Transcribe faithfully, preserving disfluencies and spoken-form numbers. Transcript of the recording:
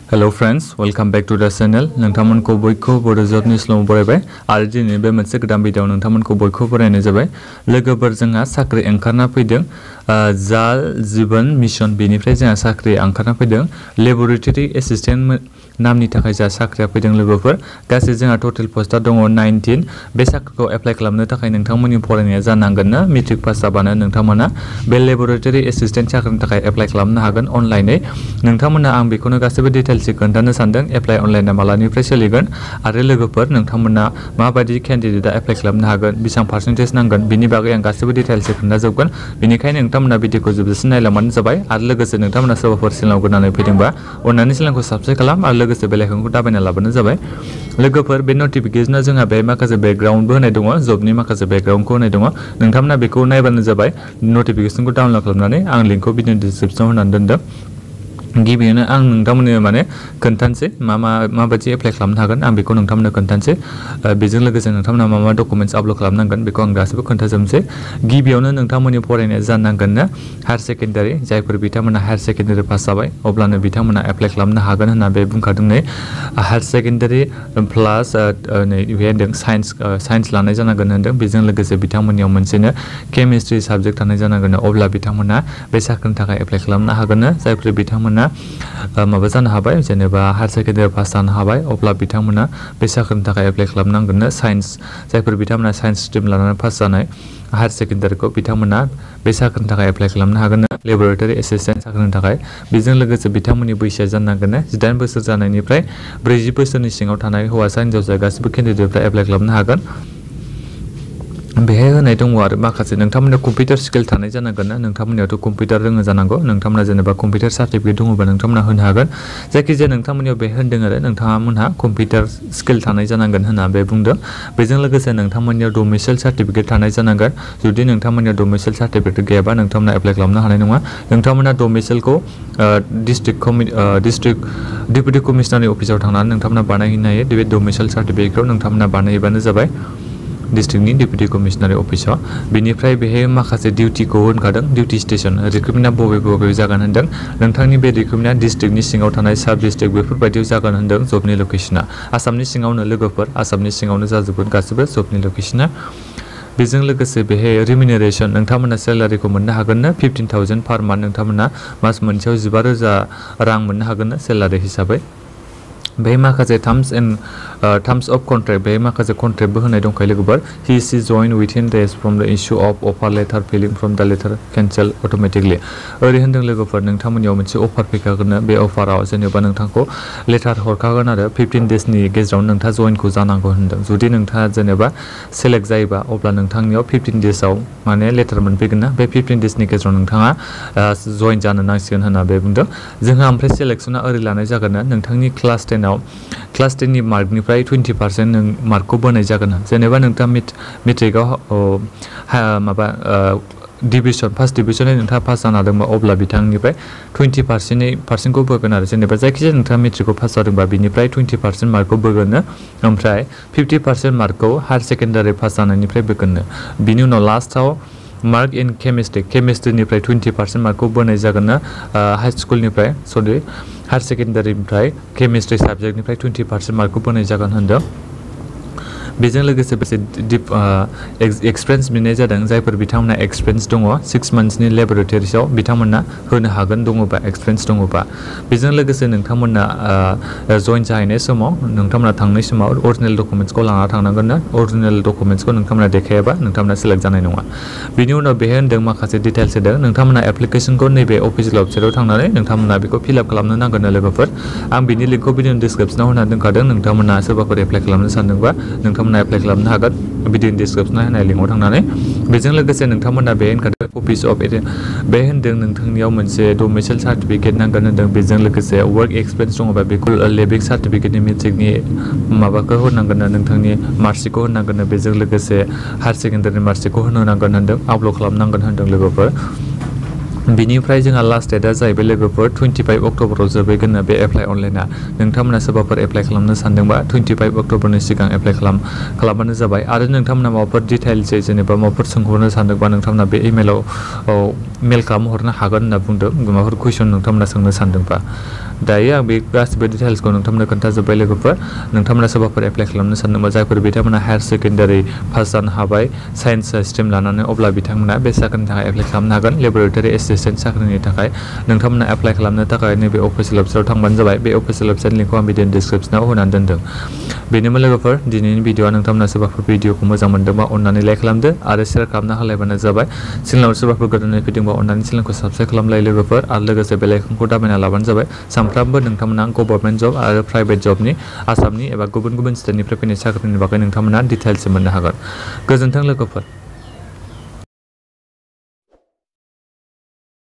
Hello friends, welcome back to the channel. नोंथांमोनखौ बयखौ बड' जबनि स्ल'आव बरायबाय आरो दिनै बे मोनसे गोदान भिडिअ'आव नोंथांमोनखौ बयखौ बरायनाय जाबाय। लोगोफोर जोंहा साख्रि ओंखारना फैदों जाल जीवन मिशन बेनिफ्राय जोंहा साख्रि ओंखारना फैदों लेबोरेटरि एसिस्टेन्ट नामनि थाखाय जा साख्रिया फैदों लोगोफोर गासै जोंहा टोटल पस्टआ दङ नाइनटिन बे साख्रिखौ एप्लाइ खालामनो थाखाय नोंथांमोननि फरायनाया जानांगोन ना मेट्रिक पास जाबानो नोंथांमोना बे लेबोरेटरि एसिस्टेन्ट साख्रिनि थाखाय एप्लाइ खालामनो हागोन अनलाइनै नोंथांमोना आं बेखौनो गासैबो डिटेल्सै खोन्थानो सानदों एप्लाइ अनलाइनआ मालानिफ्राय सोलिगोन आरो लोगोफोर नोंथांमोना माबायदि केन्डिडेटआ एप्लाइ खालामनो हागोन बेसेबां पार्सेन्टेज नांगोन बिनि बागै आं गासैबो डिटेल्सै खोन्थाजोबगोन बेनिखायनो नोंथांमोना भिडिअखौ जोबजासिम नायलांबानो जाबाय आरो लोगोसे नोंथांमोना सोरबाफोर चेनेलाव गोदानै फैदोंबा अन्नानै चेनेलखौ साबस्क्राइब खालाम आरो लोगोसे बेल आइकनखौ दाबायना लाबानो जाबाय लोगोफोर बे नटिफिकेसना जोंहा बे माखासे बेकग्राउन्डबो होनाय दङ जबनि माखासे बेकग्राउन्डखौ होनाय दङ नोंथांमोना बेखौ नायबानो जाबाय नटिफिकेसनखौ डाउनल'ड खालामनानै आं लिंकखौ भिडिअ डिसक्रिप्सनाव होनानै दोनदों गिबियावनो आं नोंथांमोननो माने खोन्थानोसै मा मा माबायदि एप्लाइ खालामनो हागोन आं बेखौ नोंथांमोननो खोन्थानोसै बेजों लोगोसे नोंथांमोना मा मा डकुमेन्ट्स आपल'ड खालामनांगोन बेखौ आं गासैबो खोन्थाजोबनोसै गिबियावनो नोंथांमोननि फरायनाया जानांगोन ना हायार सेकेन्डारि जायफोर बिथांमोना हायार सेकेन्डारि पास जाबाय अब्लानो बिथांमोना एप्लाइ खालामनो हागोन होनना बे बुंखादों नै हायार सेकेन्डारि प्लास नै बे होनदों साइन्स साइन्स लानाय जानांगोन होनदों बेजों लोगोसे बिथांमोननियाव मोनसेनो केमिस्ट्रि साबजेक्ट थानाय जानांगोन अब्ला बिथांमोना बे साख्रिनि थाखाय एप्लाइ खालामनो हागोन जायफोर बिथांमोना माबा जानो हाबाय जेनेबा हायार सेकेन्डारि पास जानो हाबाय अब्ला बिथांमोना बे साख्रिनि थाखाय एप्लाइ खालामनांगोन साइन्स जायफोर बिथांमोना साइन्स स्ट्रिम लानानै पास जानाय हायार सेकेन्डारिखौ बिथांमोना बे साख्रिनि थाखाय एप्लाइ खालामनो हागोन लेबोरेटरि एसिस्टेन्ट साख्रिनि थाखाय बेजों लोगोसे बिथांमोननि बैसोआ जानांगोन जिदाइन बोसोर जानायनिफ्राय ब्रैजि बोसोरनि सिङाव थानाय हौवासा हिन्जावसा गासिबो केन्डिडेटफ्रा एप्लाइ खालामनो हागोन बेहाय होनाय दङ आरो माखासे नोंथांमोननियाव कम्पिउटार स्किल थानाय जानांगोन ना नोंथांमोननियावथ' कम्पिउटार रोङो जानांगौ नोंथांमोना जेनेबा कम्पिउटार सार्टिफिकेट दङबा नोंथांमोना होनो हागोन जायखिजाया नोंथांमोननियाव बे होनदों आरो नोंथांमोनहा कम्पिउटार स्किल थानाय जानांगोन होनना बे बुंदों बेजों लोगोसे नोंथांमोननियाव डमिसाइल सार्टिफिकेट थानाय जानांगोन जुदि नोंथांमोननियाव डमिसाइल सार्टिफिकेट गैयाबा नोंथांमोना एप्लाइ खालामनो हानाय नङा नोंथांमोना डमिसाइलखौ डिस्ट्रिक्ट डिस्ट्रिक्ट डेपुटि कमिशनारनि अफिसाव थांनानै नोंथांमोना बानायहैनो हायो बे डमिसाइल सार्टिफिकेटखौ नोंथांमोना बानायहैबानो जाबाय डिस्ट्रिक्टनि डेपुटि कमिशनार अफिसाव बेनिफ्राय बेहाय माखासे डिउटिखौ होनखादों डिउटि स्टेसन रिक्रुटमेन्टआ बबे बबे जागोन होनदों नोंथांनि बे रिक्रुटमेन्टआ डिस्ट्रिक्टनि सिङाव थानाय साब डिस्ट्रिक्ट बेफोरबायदियाव जागोन होनदों जबनि लकेसना आसामनि सिङावनो लोगोफोर आसामनि सिङावनो जाजोबगोन गासिबो जबनि लकेसना बेजों लोगोसे बेहाय रिमिनारेसन नोंथांमोना सेलारिखौ मोननो हागोन ना फिफ्टिन थावजेन्ड पार मान्थ नोंथांमोना मास मोनसेयाव जिबा रोजा रां मोननो हागोन ना सेलारि हिसाबै बेहाय माखासे terms and terms of contract बेहाय माखासे कन्ट्रेक्टबो होनाय दंखायो लोगोफोर हि सि जइन within days from the issue of offer letter failing from the letter cancel automatically ओरै होनदों लोगोफोर नोंथांमोननियाव मोनसे अफार फैखागोन बे अफाराव जेनेबा नोंथांखौ लेटार हरखागोन आरो फिफ्टिन डेजनि गेजेरावनो नोंथाङा जइनखौ जानांगौ होनदों जुदि नोंथाङा जेनेबा सेलेक्ट जायोबा अब्ला नोंथांनियाव फिफ्टिन डेजआव माने लेटार मोनफैगोन ना बे फिफ्टिन डेजनि गेजेराव नोंथाङा जइन जानो नांसिगोन होनना बे बुंदों जोंहा ओमफ्राय सेलेक्सना ओरै लानाय जागोन ना नोंथांनि क्लास टेन क्लास टेननि मार्कनिफ्राय टुवेन्टि पार्सेन्ट नों मार्कखौ बोनाय जागोन जेनेबा नोंथाङा मेट्रिकआव माबा डिभिजन फार्स्ट डिभिजनै नोंथाङा पास जानो हादोंबा अब्ला बिथांनिफ्राय टुवेन्टि पार्सेन्टै पार्सेन्टखौ बोगोन आरो जेनेबा जायखिजाया नोंथाङा मेट्रिकखौ पास जादोंबा बिनिफ्राय टुवेन्टि पार्सेन्ट मार्कखौ बोगोननो ओमफ्राय फिफ्टि पार्सेन्ट मार्कखौ हायार सेकेन्डारि पास जानायनिफ्राय बोगोननो बिनि उनाव लास्टआव मार्क इन केमिस्ट्रि केमिस्ट्रिनिफ्राय टुवेन्टि पार्सेन्ट मार्कखौ बोनाय जागोन ना हाई स्कुलनिफ्राय सरि हायार सेकेन्डारिनिफ्राय केमिस्ट्रि साबजेक्टनिफ्राय टुवेन्टि पार्सेन्ट मार्कखौ बोनाय जागोन होनदों बेजों लोगोसे बेसे डिप एक्सपिरियेन्स बिनाय जादों जायफोर बिथांमोना एक्सपिरियेन्स दङ सिक्स मान्थ्सनि लेबरेटरिसआव बिथांमोना होनो हागोन दङबा एक्सपिरियेन्स दङबा बेजों लोगोसे नोंथांमोना जइन जाहैनाय समाव नोंथांमोना थांनाय समाव अरिजिनेल डकुमेन्ट्सखौ लाना थांनांगोन ना अरिजिनेल डकुमेन्ट्सखौ नोंथांमोना देखायाबा नोंथांमोना सेलेक्ट जानाय नङा बिनि उनाव बेहाय होनदों माखासे डिटेल्स होदों नोंथांमोना एप्लिकेसनखौ नैबे अफिसियेल वेबसाइटआव थांनानै नोंथांमोना बेखौ फिलआप खालामनो नांगोन लोगोफोर आं बिनि लिंकखौ भिडिअ डिसक्रिप्सनाव होना दोनखादों नोंथांमोना सोरबाफोर एप्लाइ खालामनो सानदोंबा नोंथांमोना एप्लाइ खालामनो हागोन भिडिअ डिसक्रिप्सनाव होनाय लिंकआव थांनानै बेजों लोगोसे नोंथांमोना बे होनखादों अफिस अफ बे होनदों नोंथांनियाव मोनसे डमिसाइल सार्टिफिकेट नांगोन होनदों बेजों लोगोसे वर्क एक्सपिरियेन्स दङबा बेखौ लेबिक सार्टिफिकेटनि मेट्रिकनि माबाखौ होनांगोन नोंथांनि मार्कशिटखौ होनांगोन बेजों लोगोसे हायार सेकेन्डारिनि मार्कशिटखौ होनो नांगोन होनदों आपल'ड खालामनांगोन होनदों लोगोफोर बिनिफ्राय जोंहा लास्ट डेटआ जाहैबाय लोगोफोर टुवेन्टि फाइभ अक्ट'बराव जोबहैगोन बे एप्लाइ अनलाइना नोंथांमोना सोरबाफोर एप्लाइ खालामनो सानदोंबा टुवेन्टि फाइभ अक्ट'बरनि सिगां एप्लाइ खालाम खालामबानो जाबाय आरो नोंथांमोना माबाफोर डिटेल्सै जेनेबा माबाफोर सोंहरनो सानदोंबा नोंथांमोना बे इमेलाव मेल खालामहरनो हागोन होनना बुंदों माबाफोर कुइसन नोंथांमोना सोंनो सानदोंबा दायो आं बे गासिबो डिटेल्सखौ नोंथांमोननो खोन्थाजोब्बाय लोगोफोर नोंथांमोना सोरबाफोर एप्लाइ खालामनो सानदोंबा जायफोर बिथांमोना हायार सेकेन्डारि पास जानो हाबाय साइन्स स्ट्रिम लानानै अब्ला बिथांमोना बे साख्रिनि थाखाय एप्लाइ खालामनो हागोन लेबरेटरि एसिस्टेन्ट साख्रिनि थाखाय नोंथांमोना एप्लाइ खालामनो थाखाय नैबे अफिसियेल वेबसाइटआव थांबानो जाबाय बे अफिसियेल वेबसाइटनि लिंकखौ आं भिडिअनि डिसक्रिपसनाव होनानै दोनदों बेनोमोन लोगोफोर दिनैनि भिडिअआ नोंथांमोना सोरबाफोर भिडिअखौ मोजां मोनदोंबा अननानै लाइक खालामदो आरो शेयार खालामना होलायबानो जाबाय चेनेलाव सोरबाफोर गोदानै फैदोंबा अननानै चेनेलखौ साबस्क्राइब खालामलाय लोगोफोर आरो लोगोसे बेल आइकनखौ दाबायना लाबानो जाबाय सानफ्रामबो नोंथांमोना गभर्नमेन्ट जब आरो प्राइभेट जबनि आसामनि एबा गुबुन गुबुन स्टेटनिफ्राय फैनाय साख्रिनि बागै नोंथांमोना डिटेल्स मोननो हागोन गोजोन्थों लोगोफोर